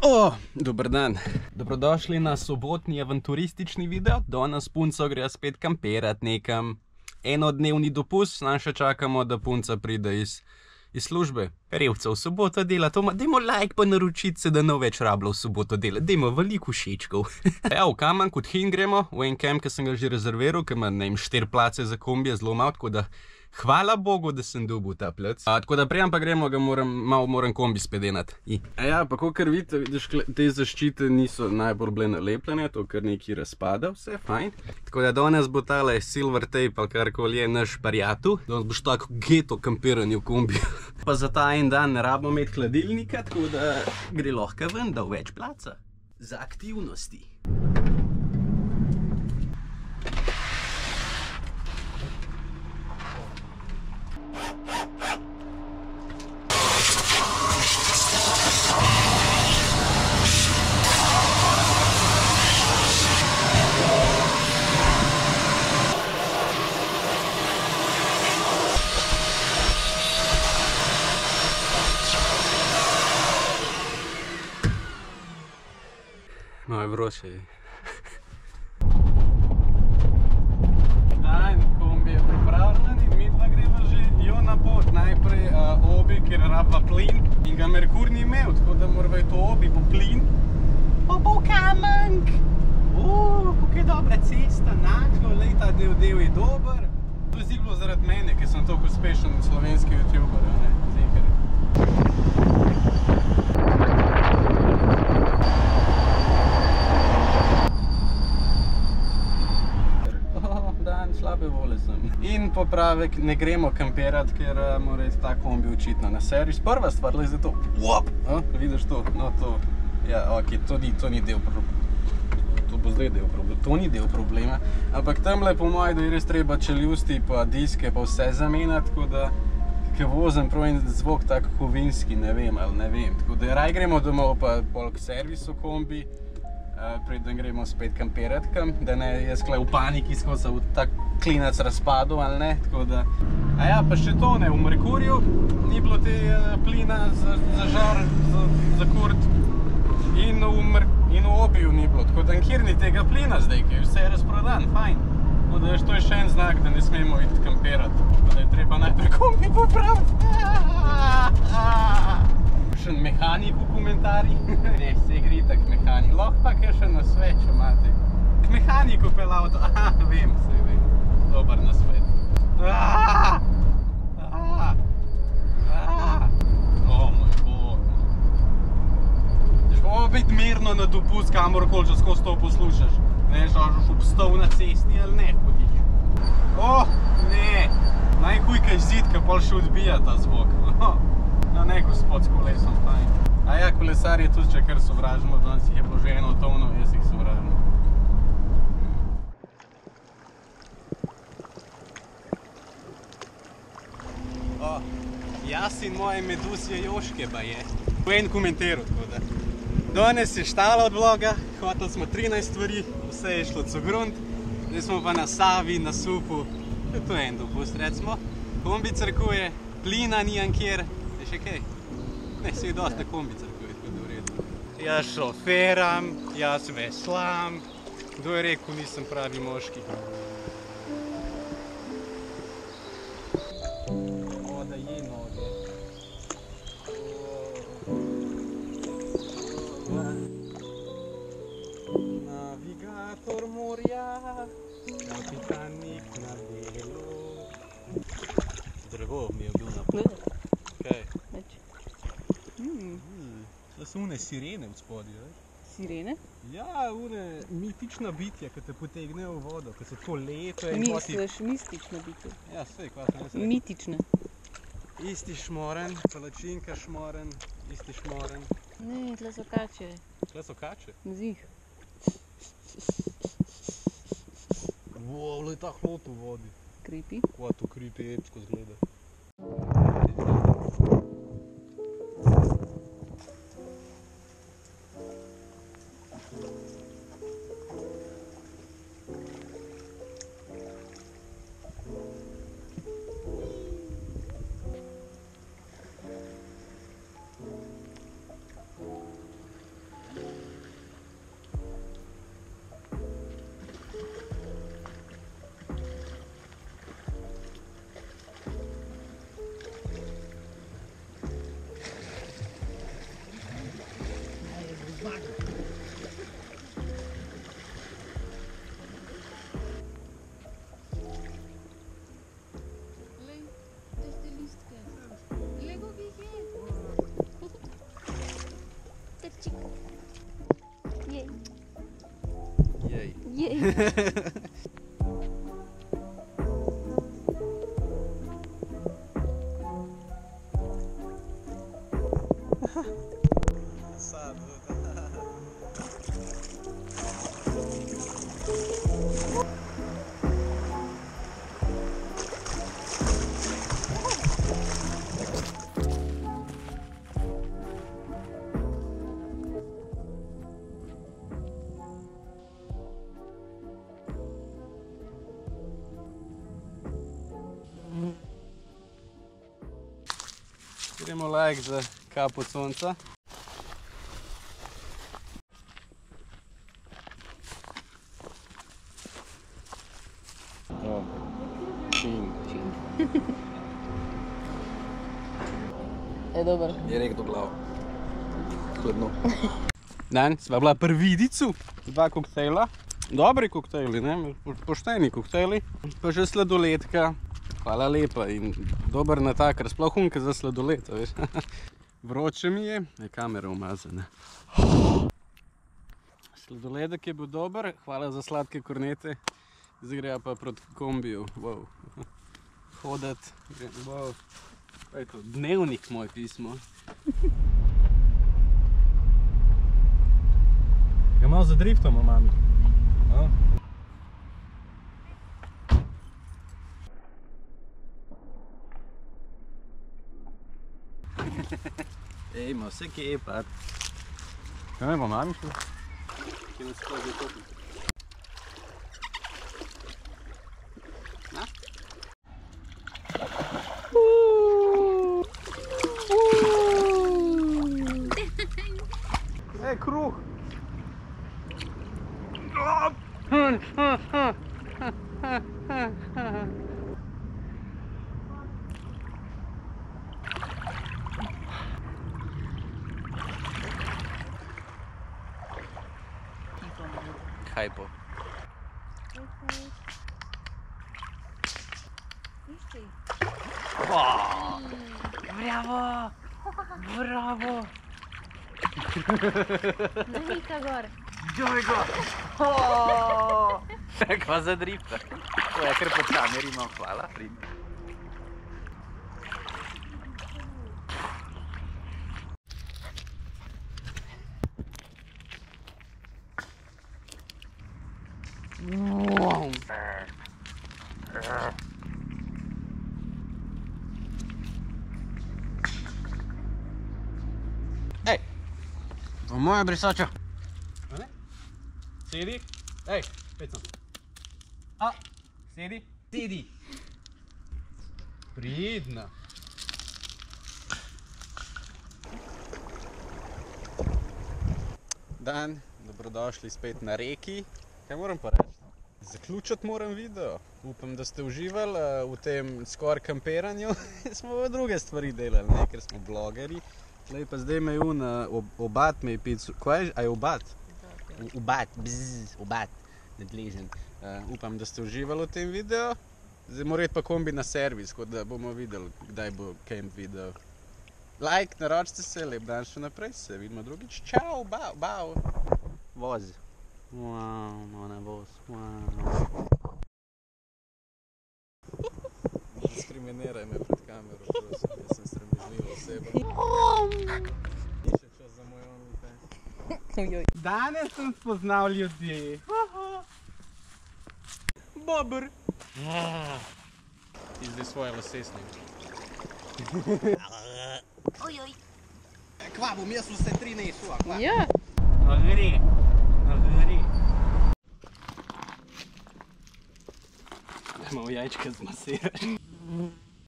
Dober dan. Dobrodošli na sobotni avanturistični video. Danes punco gre spet kamperat nekam. Enodnevni dopust, še čakamo, da punca pride iz službe. Revca v soboto dela, dajmo like pa naročiti se, da ne več rablo v soboto dela. Dajmo veliko všečkov. Ja, v Kaman kot hin gremo, v en kamp, ki sem ga že rezerviral, ki ima 4 place za kombije, zelo malo, tako da hvala Bogu, da sem dobil ta plac. Tako da prijem pa gremo, ga moram kombi spedenati. Ja, pa kakor vidite, te zaščite niso najbolj bile nalepljene, to kar neki razpada, vse fajn. Tako da danes bo tale silver tape ali karkoli je naš prijatelj. Danes boš tako geto kampiranje v kombiju. Pa za ta en dan ne rabimo imeti hladilnika, tako da gre lahko ven, da več placa. Za aktivnosti. No, je vroče. Dan, kombi je pripravljen in mi dva greva že na pot. Najprej obi, ker rabva plin in ga Merkur ni imel, tako da morava to obi po plin. Pa bo v Kamank! Kako je dobra cesta, naglo, lej, ta del je dober. To je ziglo zaradi mene, ker sem toliko uspešen slovenski youtuber, ne, zikar. Slabe vole sem. In popravek, ne gremo kamperat, ker mora iti ta kombi očitno na servis. Prva stvar, le za to. Vidiš to? No, to. Ja, ok, to ni del problema. To bo zdaj del problema. To ni del problema. Ampak tamle po moji, da je res treba čeljusti pa diske pa vse zamenjati, tako da ko vozim prav en zvok tak kovinski, ne vem ali ne vem. Tako da raj gremo domov pa pol k servisu kombi, preden gremo spet kamperat kam, da ne jaz v paniki skozi v tak klinac razpadel ali ne, tako da. A ja, pa še to ne, v Merkurju ni bilo te plina za žar, za kurt in v Obiju ni bilo, tako da nikjer ni tega plina zdaj, ker vse je razprodan, fajn. Tako da to je še en znak, da ne smemo iti kamperat, tako da je treba najprej kombi popraviti. Še mehanik v komentarjih. Ne, se gre tak mehanik. Lahko pa kaj še na svet, če imate. K mehaniku pel avto. Vem, se vem. Dober na svet. Moj bog. Bomo biti mirno na dopust, kamorkoli, če skozi to poslušaš. Ne, žažeš obstov na cesti ali ne, hodiš. Ne. Najhujkaj zid, ka pol še odbija ta zvok. No ne, gospod s kolesom, fajn. A ja, kolesar je tudi, če kar sovražimo, danes jih je bilo že eno tovno, jaz jih sovražimo. Jaz in moje medusje Joške ba je. To je en komentiral, tako da. Danes je štala od vloga, hvatili smo 13 stvari, vse je šlo cogrunt. Zdaj smo pa na Savi, na Supu. To je en dopust, recimo. Kombi crkuje, plina ni ankjer. Še kaj? Ne, se je dosti na kombi crkuje, tako da v redu. Jaz šoferam, jaz veslam. Kdo je rekel, nisem pravi moški? Da je noge. Navigator morja, kapitanik na delu. Drevo mi je bil na pot. Kaj? Neč. To so une sirene v spodju, veš? Sirene? Ja, une mitična bitja, ki te potegnejo v vodo, ki so tako lepe. Misliš mistična bitja? Ja, sej, kva sem jaz rekel. Mitična. Isti šmoren, palačinka šmoren, isti šmoren. Ne, tle so kače. Tle so kače? Zih. Wow, le ta hlot v vodi. Creepy. Kva to creepy epsko zgleda. Glej, tiste listke. Glej, koliko jih je. Trčik. Jej. Jej. Jej. Gremo like za kapo sonca. O, čin. Je dober. Je rekel glavo. Hladno. Dan, sva bila pri Vidicu, 2 koktejla. Dobri koktejli, ne? Pošteni koktejli. Pa že sladoledka. Hvala lepa in dober natakar, sploh hunke za sladoled, veš. Vroče mi je kamera umazana. Sladoledek je bil dober, hvala za sladke kornete. Zdaj greja pa proti kombiju, wow. Hodat, wow. Kaj je to? Dnevnik moj pismo. Ga malo zadriftamo, mami. A? Ejmo, vse kje je pa. Kaj ne bo mami šlo? Kje nas skozi to? Na? Ej, kruh! Kaj bo? Bravo! Bravo! Nahika gor. Doj go! Kva za drifta. To je kar pod kameri imam, hvala. Ej! To moja brisača. Sedi. Ej, pecam. A, sedi. Sedi. Pridna. Dan, dobrodošli spet na reki. Kaj moram pa reči? Zaključiti moram video. Upam, da ste uživali v tem skoraj kampiranju. Smo v druge stvari delali, ne? Ker smo blogeri. Tlej pa zdaj me je obat me je pical. Kaj je? A je obat? Obat, bzz, obat, nadležen. Upam, da ste uživali v tem videu. Zdaj mora iti pa kombi na servis, kot da bomo videli, kdaj bo camp video. Like, naročite se, lep dan še naprej, se vidimo drugič. Čau, bao. Vozi. Wow, ona voz, wow. Ne diskriminiraj me pred kamero, prosim, jaz sem sramežljiva oseba. Ni še čas za moj OnlyFans. Danes sem spoznal ljudi. Bobr. Ti zdaj svoje lase snim. Ojoj. Kva bom jaz vse 3 nesla, kva? Ja. No gre. Malo jajčka zmasiraš.